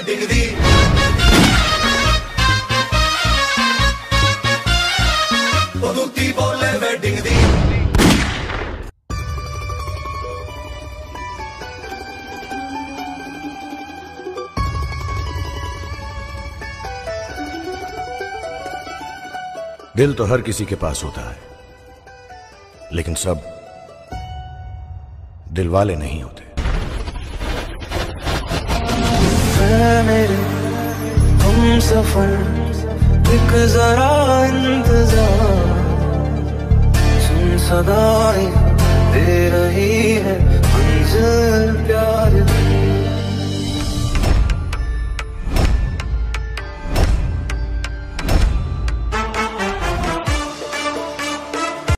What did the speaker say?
Wedding दी। ओ दूती बोले wedding दी। दिल तो हर किसी के पास होता है, लेकिन सब दिल वाले नहीं होते। मेरे हम सफर एक जरा इंतजार, सुन सदाएं दे रही है मंजिल प्यार।